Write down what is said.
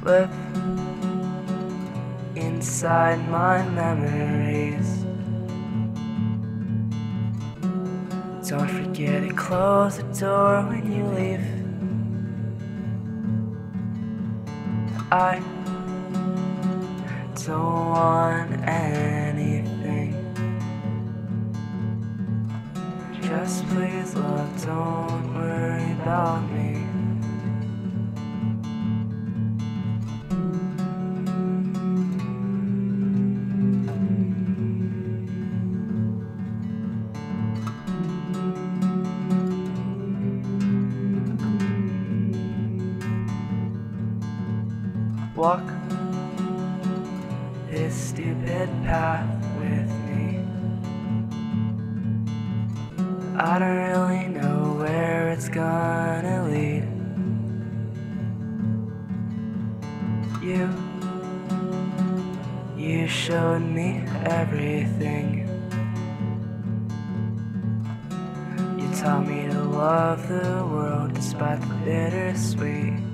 live inside my memories. Don't forget to close the door when you leave. I don't want anything. Just please, love, don't worry about me. Walk this stupid path with me. I don't really know where it's gonna lead. You showed me everything. You taught me to love the world despite the bittersweet.